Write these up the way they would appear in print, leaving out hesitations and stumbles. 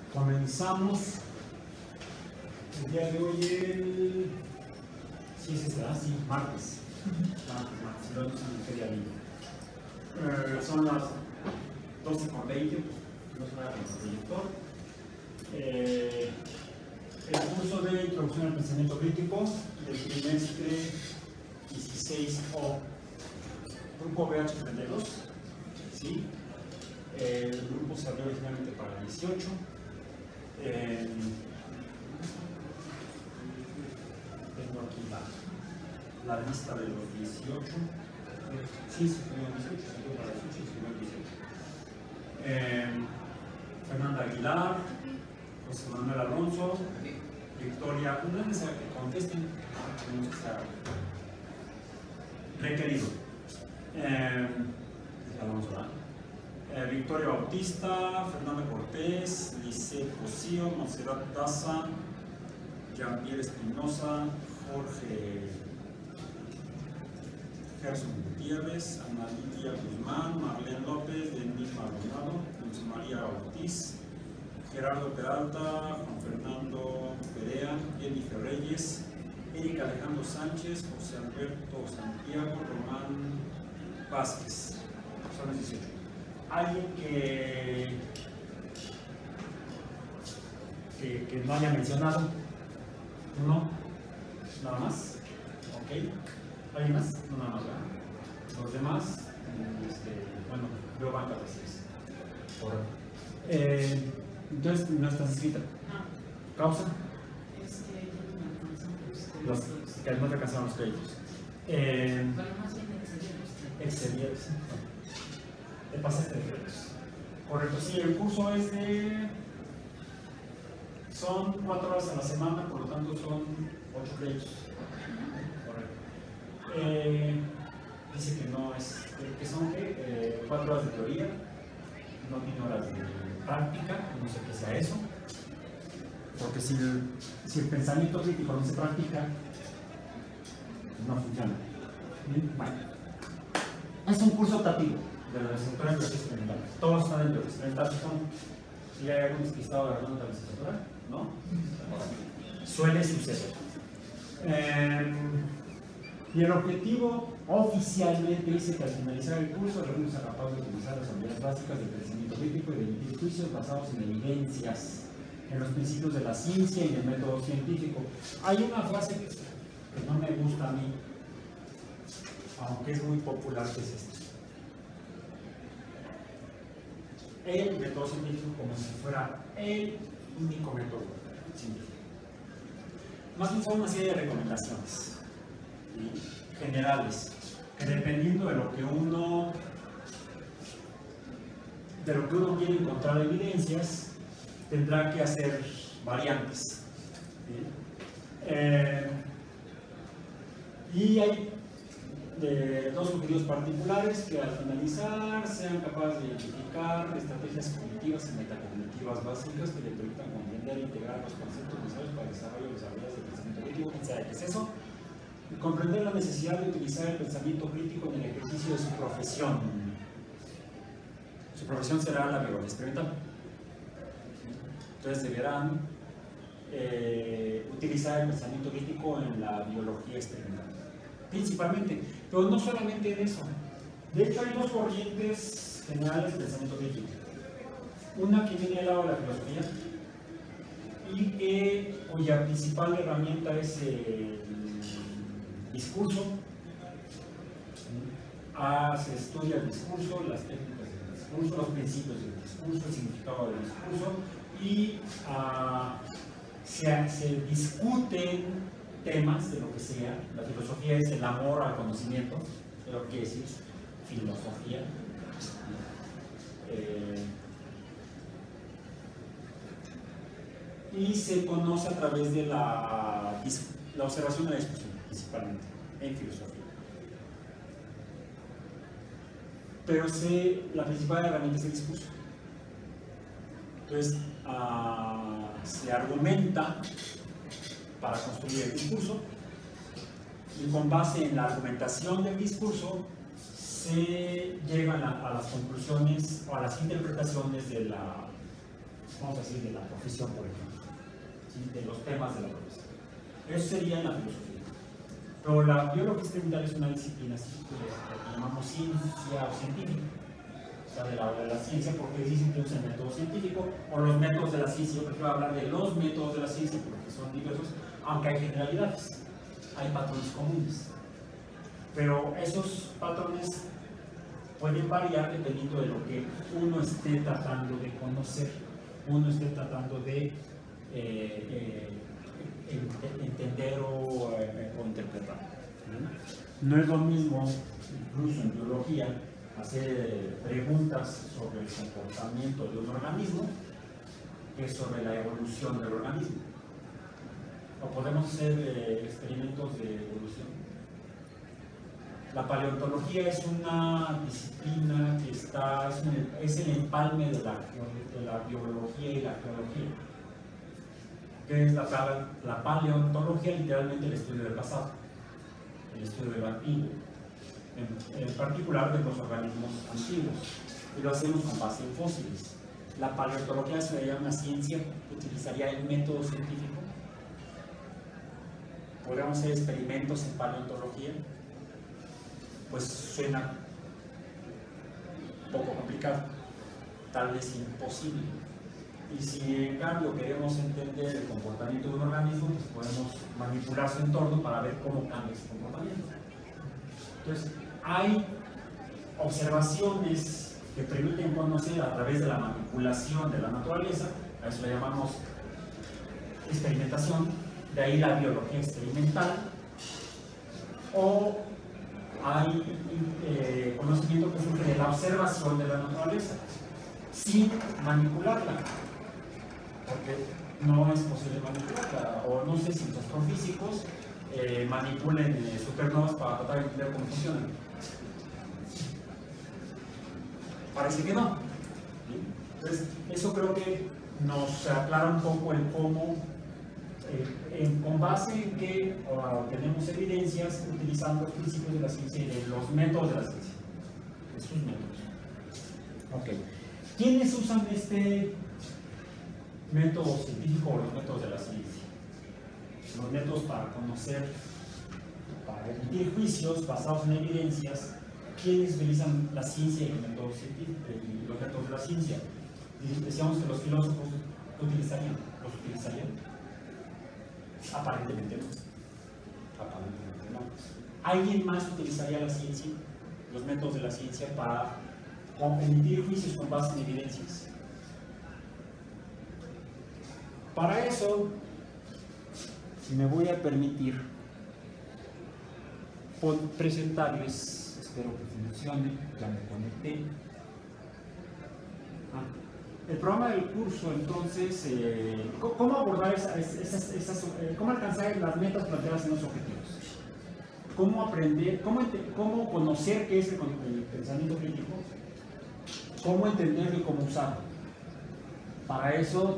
Comenzamos el día de hoy, sí, sí, martes. Martes, luego en qué día vivo. Son las 12:20, no es hora con el proyector. El curso de Introducción al Pensamiento Crítico del trimestre 16O, grupo BH32, ¿sí? El grupo se abrió originalmente para el 18. Tengo aquí la lista de los 18. Sí, se escribió el 18, se escribió para el 18 y se escribió el 18. Fernanda Aguilar, José Manuel Alonso, Victoria, no es necesario que contesten, tenemos que estar requerido. Alonso, Victoria Bautista, Fernando Cortés, Lisette Cosío, Monserrat Daza, Jean-Pierre Espinosa, Jorge Gerson Gutiérrez, Ana Lidia Guzmán, Marlene López, Denis Maldonado, Dulce María Ortiz, Gerardo Peralta, Juan Fernando Perea, Jennifer Reyes, Erika Alejandro Sánchez, José Alberto Santiago, Román Vázquez. Son los 18. Alguien que no haya mencionado. ¿Uno? Nada más. ¿Ok? ¿Alguien más? No, nada más, ¿verdad? Los demás, bueno, veo banca de 6. Entonces, no estás inscrita. ¿Causa? Los que no te alcanzaron los créditos. Excedieron. Te pasaste de créditos. Correcto, sí, el curso es son 4 horas a la semana, por lo tanto son 8 créditos. Correcto. Dice que no es, que son 4 horas de teoría, no tiene horas de práctica, no sé qué sea eso, porque si el pensamiento crítico no se practica, no funciona. Bueno, es un curso optativo de la licenciatura en Biología Experimental. Todos están en Biología Experimental. Si hay algún despistado agarrando la licenciatura, ¿no? Suele suceder. Y el objetivo oficialmente dice que al finalizar el curso, el alumno sea capaz de utilizar las habilidades básicas del pensamiento crítico y de emitir juicios basados en evidencias, en los principios de la ciencia y del método científico. Hay una frase que no me gusta a mí, aunque es muy popular, que es esta. El método científico como si fuera el único método científico. Más bien son una serie de recomendaciones generales, que dependiendo de lo que uno quiere encontrar evidencias, tendrá que hacer variantes. Y hay dos objetivos particulares: que al finalizar sean capaces de identificar estrategias cognitivas y metacognitivas básicas que le permitan comprender e integrar los conceptos necesarios para el desarrollo de las habilidades del pensamiento crítico. ¿Quién sabe qué es eso? Y comprender la necesidad de utilizar el pensamiento crítico en el ejercicio de su profesión. Su profesión será la biología experimental. Entonces deberán utilizar el pensamiento crítico en la biología experimental, principalmente, pero no solamente en eso. De hecho, hay dos corrientes generales de pensamiento crítico. Una que viene al lado de la filosofía y cuya principal herramienta es el discurso. Se estudia el discurso, las técnicas del discurso, los principios del discurso, el significado del discurso, y se discuten temas de lo que sea. La filosofía es el amor al conocimiento, de lo que quiere decir filosofía. Y se conoce a través de la observación de la discusión, principalmente, en filosofía. Pero la principal herramienta es el discurso. Entonces, se argumenta para construir el discurso, y con base en la argumentación del discurso se llegan a las conclusiones o a las interpretaciones de la vamos a decir, de la profesión, por ejemplo, ¿sí? De los temas de la profesión. Eso sería en la filosofía. Pero la biología experimental es una disciplina así, que llamamos ciencia o científica, o sea, de la ciencia, porque dicen que usa el método científico o los métodos de la ciencia. Yo prefiero hablar de los métodos de la ciencia porque son diversos, aunque hay generalidades, hay patrones comunes. Pero esos patrones pueden variar dependiendo de lo que uno esté tratando de conocer, uno esté tratando de entender o interpretar. No es lo mismo, incluso en biología, hacer preguntas sobre el comportamiento de un organismo que sobre la evolución del organismo. O podemos hacer experimentos de evolución. La paleontología es una disciplina que es el empalme de la biología y la geología. ¿Qué es la paleontología? Literalmente el estudio del pasado, el estudio de lo antiguo, en particular de los organismos antiguos, y lo hacemos con base en fósiles. La paleontología sería una ciencia que utilizaría el método científico. ¿Podríamos hacer experimentos en paleontología? Pues suena un poco complicado, tal vez imposible. Y si en cambio queremos entender el comportamiento de un organismo, pues podemos manipular su entorno para ver cómo cambia su comportamiento. Entonces, hay observaciones que permiten conocer a través de la manipulación de la naturaleza, a eso le llamamos experimentación, de ahí la biología experimental, o hay conocimiento que surge de la observación de la naturaleza, sin manipularla, porque no es posible manipularla, o no sé si los astrofísicos manipulen supernovas para tratar de entender cómo funcionan. Parece que no. Entonces, eso creo que nos aclara un poco el cómo, con base en que tenemos evidencias utilizando los principios de la ciencia y de los métodos de la ciencia, de sus métodos. Okay. ¿Quiénes usan este método científico o los métodos de la ciencia? Los métodos para conocer, para emitir juicios basados en evidencias. ¿Quiénes utilizan la ciencia y los métodos científicos y los métodos de la ciencia? Y decíamos que los filósofos los utilizarían. Aparentemente no. Aparentemente no. ¿Alguien más utilizaría la ciencia, los métodos de la ciencia, para emitir juicios con base en evidencias? Para eso, me voy a permitir presentarles, espero que funcione, ya me conecté. El programa del curso, entonces, ¿cómo abordar cómo alcanzar las metas planteadas en los objetivos? ¿Cómo aprender, cómo conocer qué es el pensamiento crítico? ¿Cómo entenderlo y cómo usarlo? Para eso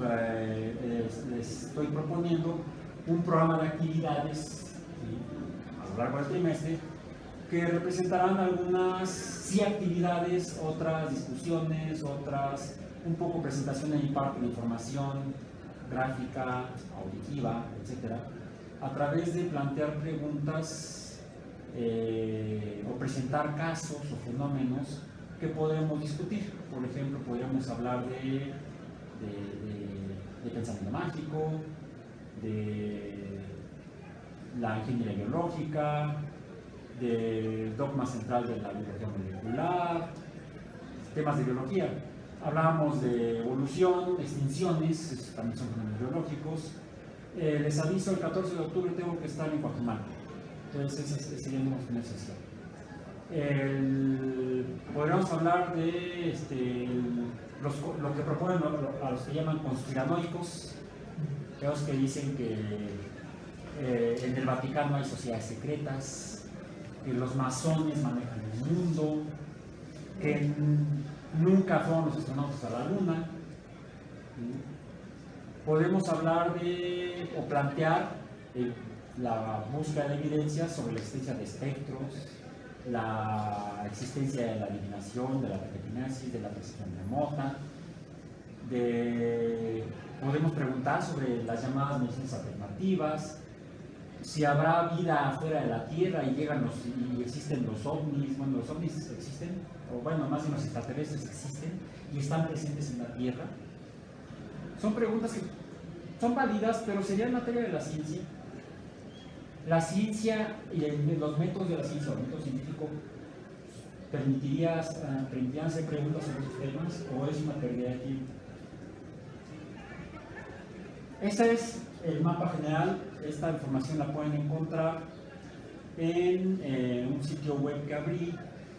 les estoy proponiendo un programa de actividades a lo largo del trimestre que representarán algunas actividades, otras discusiones, otras un poco presentación de mi parte de información gráfica, auditiva, etc., a través de plantear preguntas o presentar casos o fenómenos que podemos discutir. Por ejemplo, podríamos hablar de pensamiento mágico, de la ingeniería biológica, del dogma central de la biología molecular, temas de biología. Hablábamos de evolución, extinciones, también son fenómenos biológicos. Les aviso, el 14 de octubre tengo que estar en Guatemala, entonces ese sería el primer sesión. Podríamos hablar de lo que proponen a los que llaman conspiranoicos, aquellos que dicen que en el Vaticano hay sociedades secretas, que los masones manejan el mundo, que nunca fueron los astronautas a la Luna. Podemos hablar o plantear la búsqueda de evidencias sobre la existencia de espectros, la existencia de la adivinación, de la telequinesis, de la percepción remota, podemos preguntar sobre las llamadas medicinas alternativas, si habrá vida afuera de la Tierra y existen los ovnis. Bueno, los ovnis existen, o bueno, más bien los extraterrestres existen y están presentes en la Tierra. Son preguntas que son válidas, pero serían materia de la ciencia. La ciencia y los métodos de la ciencia, o el método científico, permitirían hacer preguntas sobre esos temas, o es una pérdida de tiempo. Ese es el mapa general. Esta información la pueden encontrar en un sitio web que abrí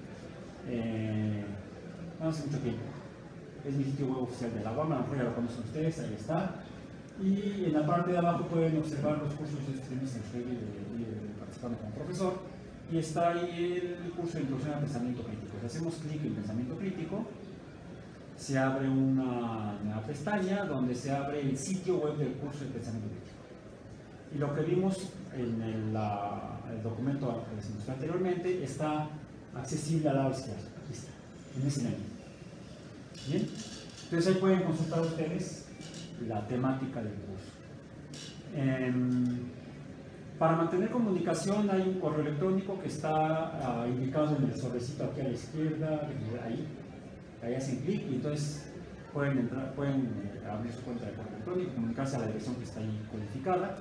no hace mucho tiempo. Es mi sitio web oficial de la UAM, a lo mejor ya lo conocen ustedes, ahí está. Y en la parte de abajo pueden observar los cursos de streaming participando como profesor. Y está ahí el curso de introducción al pensamiento crítico. Si hacemos clic en pensamiento crítico, se abre una pestaña donde se abre el sitio web del curso de pensamiento crítico. Y lo que vimos en el documento que les mostré anteriormente está accesible al lado izquierdo. Aquí está, en ese menú. Bien, entonces ahí pueden consultar ustedes la temática del curso. Para mantener comunicación hay un correo electrónico que está indicado en el sobrecito aquí a la izquierda, ahí hacen clic y entonces pueden abrir su cuenta de correo electrónico, comunicarse a la dirección que está ahí codificada.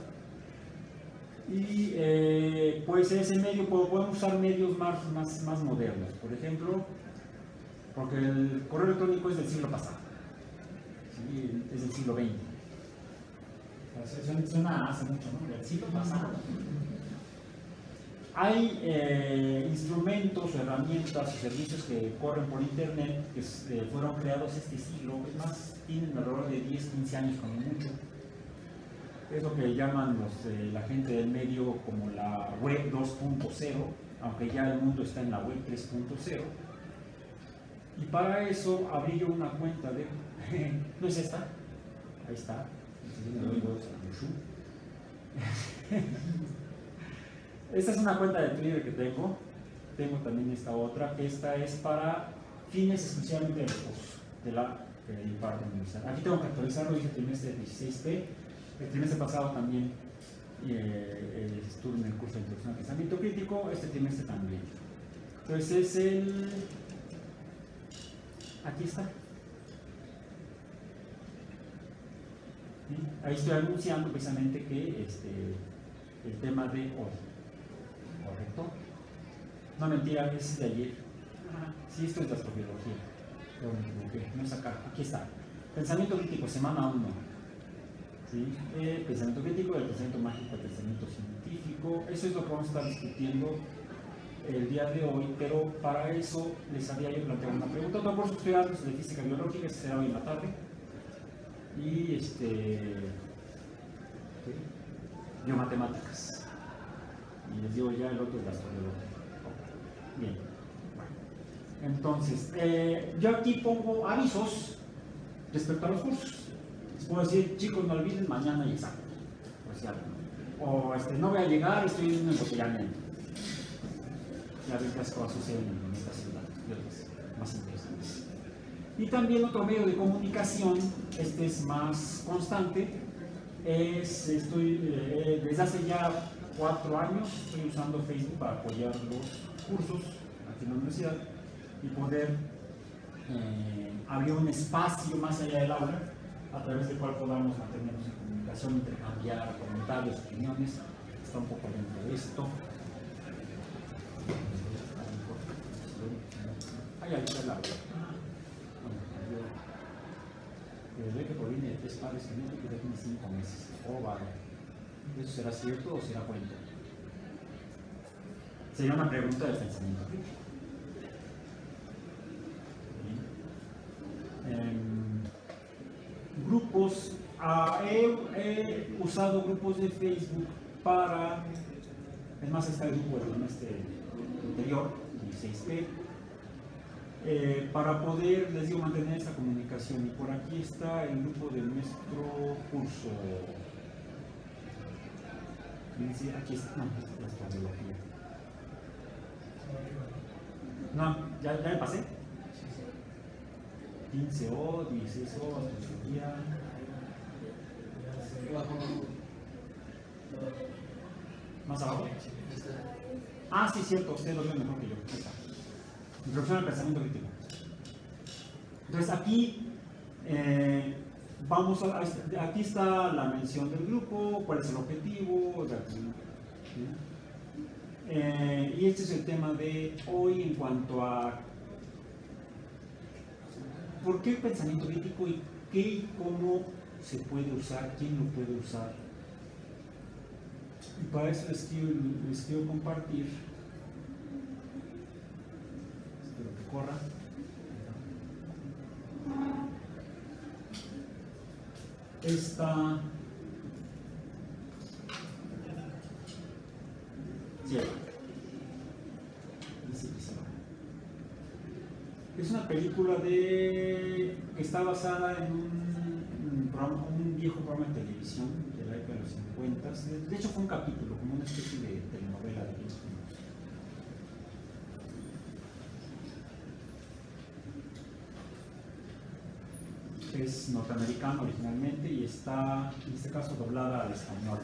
Y pues ese medio podemos usar medios más modernos, por ejemplo, porque el correo electrónico es del siglo pasado, ¿sí? Es del siglo XX. Suena hace mucho, ¿no? Del siglo pasado. Hay instrumentos, herramientas y servicios que corren por internet que fueron creados este siglo, es más, tienen alrededor de 10-15 años como mucho. Es lo que llaman la gente del medio como la web 2.0, aunque ya el mundo está en la web 3.0. Y para eso abrí yo una cuenta de... ¿No es esta? Ahí está. Esta es una cuenta de Twitter que tengo. Tengo también esta otra. Esta es para fines exclusivamente de los cursos de la parte universidad. Aquí tengo que actualizarlo, dice trimestre 16P. El trimestre pasado también estuve en el curso de introducción al pensamiento crítico, este trimestre también. Entonces es aquí está. ¿Sí? Ahí estoy anunciando precisamente que el tema de hoy. ¿Correcto? No, mentira, es de ayer. Sí, esto es de astrobiología. Pero me equivoqué, no es acá, aquí está. Pensamiento crítico, semana 1. ¿Sí? Pensamiento crítico, el pensamiento mágico, el pensamiento científico. Eso es lo que vamos a estar discutiendo el día de hoy, pero para eso les había yo planteado una pregunta. Otro curso que estoy dando es de física biológica, este será hoy en la tarde. Y biomatemáticas. Y les digo ya el otro es la astrobiología. Bien. Bueno. Entonces, yo aquí pongo avisos respecto a los cursos. Les puedo decir, chicos, no olviden mañana y examen. O no voy a llegar, estoy en un embotellamiento. Ya ves las cosas suceden en esta ciudad, y otras más interesantes. Y también otro medio de comunicación, este es más constante, desde hace ya 4 años estoy usando Facebook para apoyar los cursos aquí en la universidad y poder abrir un espacio más allá del aula a través del cual podamos mantenernos en comunicación, intercambiar comentarios, opiniones. Está un poco dentro de esto. Ahí está el aula. Desde que proviene de 3 padres genéticos ya tiene 5 meses. Oh, vale. ¿Eso será cierto o será cuento? Sería una pregunta del pensamiento crítico. Grupos, he usado grupos de Facebook para, es más, está el grupo del trimestre anterior, 16P, para poder, les digo, mantener esta comunicación. Y por aquí está el grupo de nuestro curso. Aquí está, no, esta es la astrobiología. No, ¿ya me pasé? 15O, 16O, astrología. Más abajo. Ah, sí, cierto, usted lo ve mejor que yo. Aquí está. Introducción al pensamiento crítico. Entonces aquí aquí está la mención del grupo, cuál es el objetivo, y este es el tema de hoy en cuanto a por qué el pensamiento crítico y qué y cómo se puede usar, quién lo puede usar. Y para eso les quiero compartir, espero que corra. Esta es una película que está basada en un viejo programa de televisión de la época de los 50. De hecho fue un capítulo, como una especie de telenovela de 15 minutos. Es norteamericano originalmente y está, en este caso, doblada al español.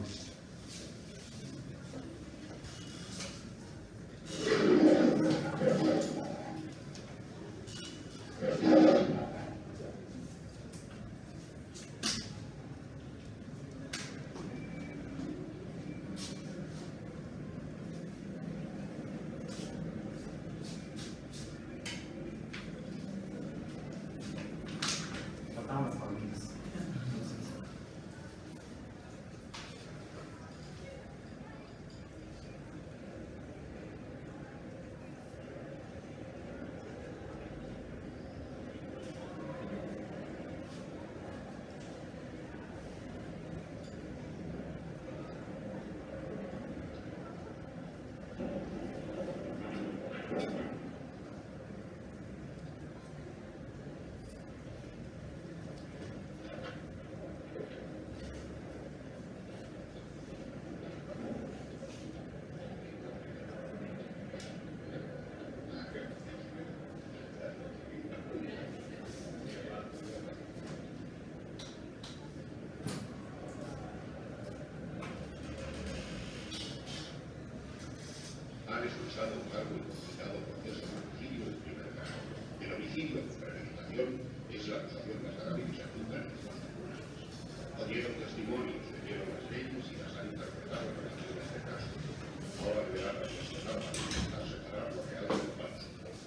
Han expulsado un cargo y complicado proceso de homicidio en primer grado. El homicidio con premeditación es la acusación más grave que se apunta en los tribunales. Oyeron testimonios, leyeron las leyes y las han interpretado en relación a este caso. Ahora deberán reflexionar para intentar separar lo real de lo falso.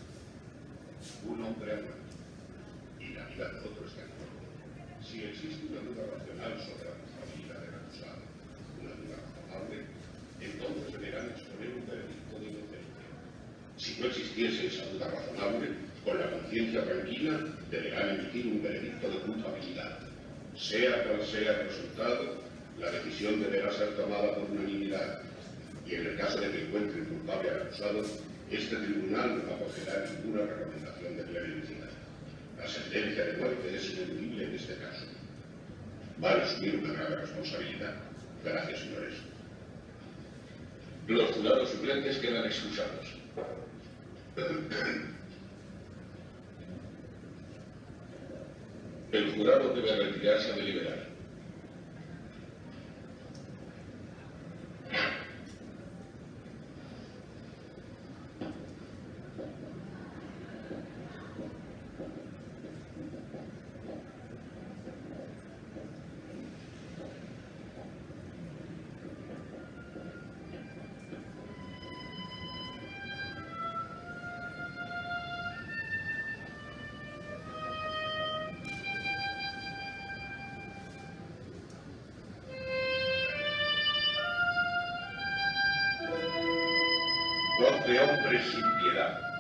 Un hombre ha muerto y la vida de otro está en juego. Si existe una duda racional sobre la culpabilidad del acusado, una duda razonable, entonces deberán exponer un veredicto de inocencia. Si no existiese esa duda razonable, con la conciencia tranquila, deberán emitir un veredicto de culpabilidad. Sea cual sea el resultado, la decisión deberá ser tomada por unanimidad, y en el caso de que encuentren culpable al acusado, este tribunal no acogerá ninguna recomendación de clemencia. La sentencia de muerte es ineludible en este caso. Van a asumir una grave responsabilidad. Gracias, señores. Los jurados suplentes quedan excusados. El jurado debe retirarse a deliberar. Voz de hombres sin piedad.